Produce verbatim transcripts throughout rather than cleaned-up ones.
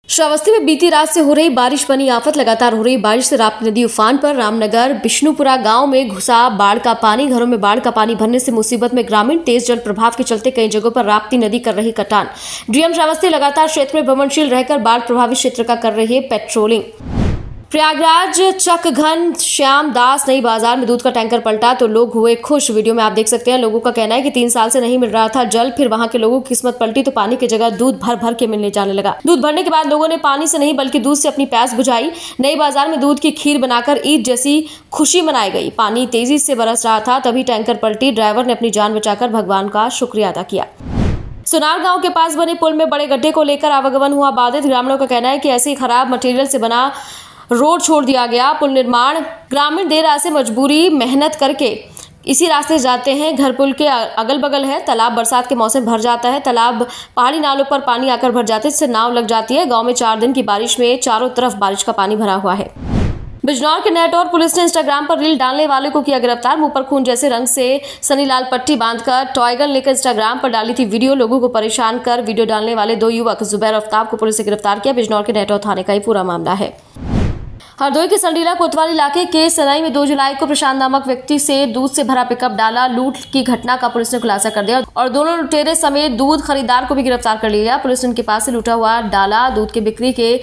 श्रावस्ती में बीती रात से हो रही बारिश बनी आफत। लगातार हो रही बारिश से राप्ती नदी उफान पर। रामनगर बिष्णुपुरा गांव में घुसा बाढ़ का पानी। घरों में बाढ़ का पानी भरने से मुसीबत में ग्रामीण। तेज जल प्रभाव के चलते कई जगहों पर राप्ती नदी कर रही कटान। डीएम श्रावस्ती लगातार क्षेत्र में भ्रमणशील रहकर बाढ़ प्रभावित क्षेत्र का कर रहे पेट्रोलिंग। प्रयागराज चकघन श्याम दास नई बाजार में दूध का टैंकर पलटा तो लोग हुए खुश। वीडियो में आप देख सकते हैं। लोगों का कहना है कि तीन साल से नहीं मिल रहा था जल, फिर वहां के लोगों की किस्मत पलटी तो पानी की जगह दूध भर भर के मिलने जाने लगा। दूध भरने के बाद लोगों ने पानी से नहीं बल्कि दूध से अपनी प्यास बुझाई। नई बाजार में दूध की खीर बनाकर ईद जैसी खुशी मनाई गई। पानी तेजी से बरस रहा था, तभी टैंकर पलटी। ड्राइवर ने अपनी जान बचाकर भगवान का शुक्रिया अदा किया। सुनार गांव के पास बने पुल में बड़े गड्ढे को लेकर आवागमन हुआ बाधित। ग्रामीणों का कहना है कि ऐसे ही खराब मटेरियल से बना रोड छोड़ दिया गया। पुल निर्माण ग्रामीण देर रात से मजबूरी मेहनत करके इसी रास्ते जाते हैं। घर पुल के अगल बगल है। तालाब बरसात के मौसम भर जाता है। तालाब पहाड़ी नालों पर पानी आकर भर जाते, इससे नाव लग जाती है। गांव में चार दिन की बारिश में चारों तरफ बारिश का पानी भरा हुआ है। बिजनौर के नेटौर पुलिस ने इंस्टाग्राम पर रील डालने वाले को किया गिरफ्तार। मुंह पर खून जैसे रंग से सनी लाल पट्टी बांधकर टॉय गन लेकर इंस्टाग्राम पर डाली थी वीडियो। लोगों को परेशान कर वीडियो डालने वाले दो युवक जुबैर आफ्ताब को पुलिस ने गिरफ्तार किया। बिजनौर के नेटौर थाने का ही पूरा मामला है। हरदोई के संडीला कोतवाल इलाके के सनाई में दो जुलाई को प्रशांत नामक व्यक्ति से दूध से भरा पिकअप डाला। लूट की घटना का पुलिस ने खुलासा कर दिया और दोनों लुटेरे समेत दूध खरीदार को भी गिरफ्तार कर लिया। पुलिस ने उनके पास से लूटा हुआ डाला दूध की बिक्री के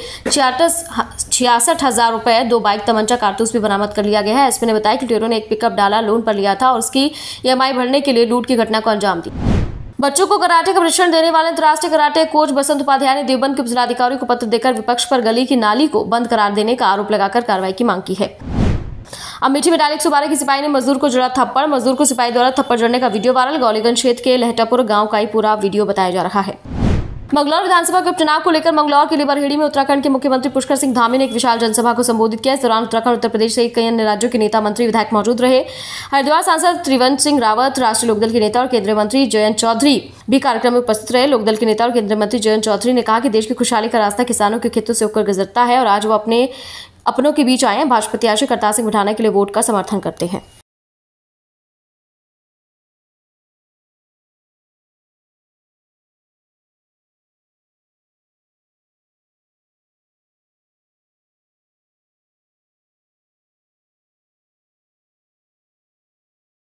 छियासठ हजार रुपए, दो बाइक, तमंचा, कारतूस भी बरामद कर लिया गया है। एसपी ने बताया कि लुटेरों ने एक पिकअप डाला लोन पर लिया था और उसकी ईएमआई भरने के लिए लूट की घटना को अंजाम दी। बच्चों को कराटे का प्रशिक्षण देने वाले अंतर्राष्ट्रीय कराटे कोच बसंत उपाध्याय ने देवबंद के जिलाधिकारी को पत्र देकर विपक्ष पर गली की नाली को बंद करार देने का आरोप लगाकर कार्रवाई की मांग की है। अमेठी में डायल एक सौ बारह की सिपाही ने मजदूर को जड़ा थप्पड़। मजदूर को सिपाही द्वारा थप्पड़ जड़ने का वीडियो वायरल। गौलीगंज क्षेत्र के लहटापुर गांव का ही पूरा वीडियो बताया जा रहा है। मंगलौर विधानसभा के उपचुनाव को लेकर मंगलौर के लिबरहेड़ी में उत्तराखंड के मुख्यमंत्री पुष्कर सिंह धामी ने एक विशाल जनसभा को संबोधित किया। इस दौरान उत्तराखंड, उत्तर प्रदेश सहित कई अन्य राज्यों के नेता, मंत्री, विधायक मौजूद रहे। हरिद्वार सांसद त्रिवेंद्र सिंह रावत, राष्ट्रीय लोकदल के नेता और केंद्रीय मंत्री जयंत चौधरी भी कार्यक्रम में उपस्थित रहे। लोकदल के नेता और केंद्रीय मंत्री जयंत चौधरी ने कहा कि देश की खुशहाली का रास्ता किसानों के खेतों से होकर गुजरता है और आज वो अपने अपनों के बीच आए हैं। भाजपा प्रत्याशी करतार सिंह बिठाना के लिए वोट का समर्थन करते हैं।